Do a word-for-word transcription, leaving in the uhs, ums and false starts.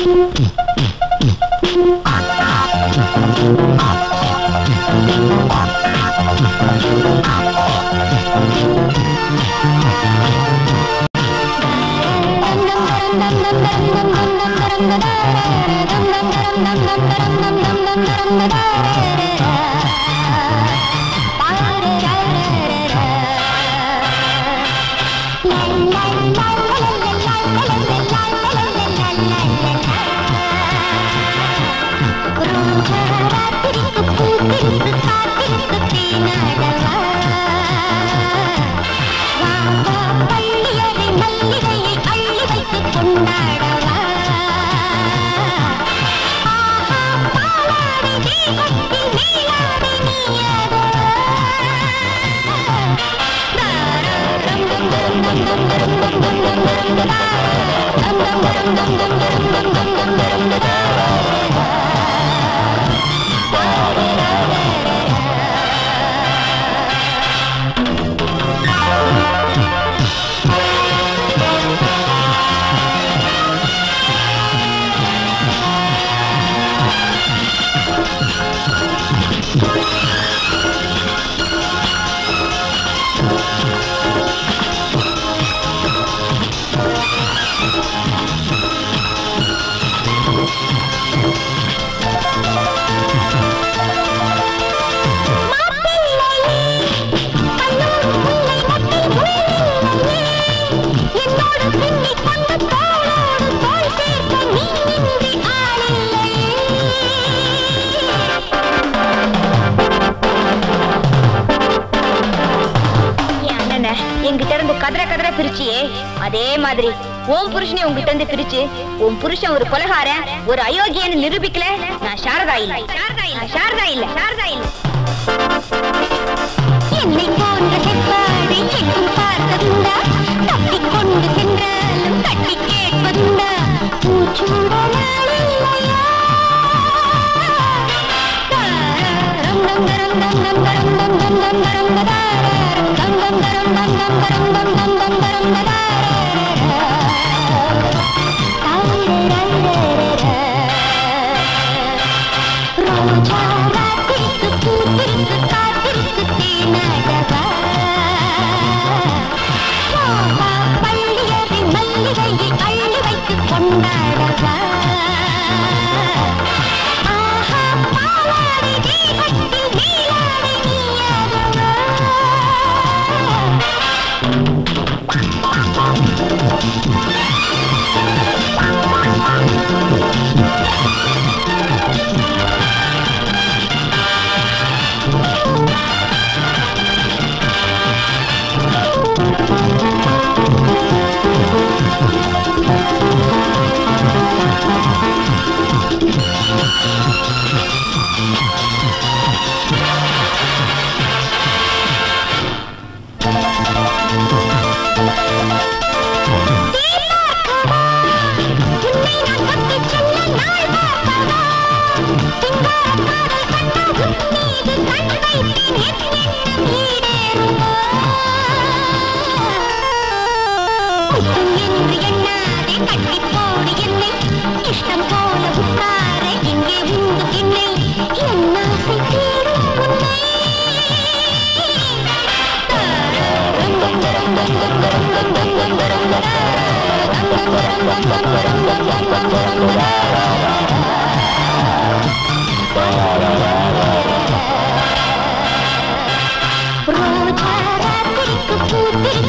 அதே மாதிரி உன் புருஷனை உங்ககிட்ட இருந்து பிரிச்சு உன் புருஷன் ஒரு கொலைகாரன் ஒரு அயோக்கியன்னு நிரூபிக்கல நான் சாரதா இல்ல சாரதா இல்ல சாரதா இல்ல சாரதா இல்ல என்னை போன்ற செவ்வாடை எங்கும் பார்த்ததுண்டா தப்பிக் கொண்டு சென்றாலும் தட்டி கேட்பதுண்டா மூச்சூட நாளில்லையா ரம் ரம் ரம் ரம் ரம் ரம் ரம் ரம் ரம் ரம் ரம் ரம் ரம் ரம் ரம் ரம் ரம் Roja,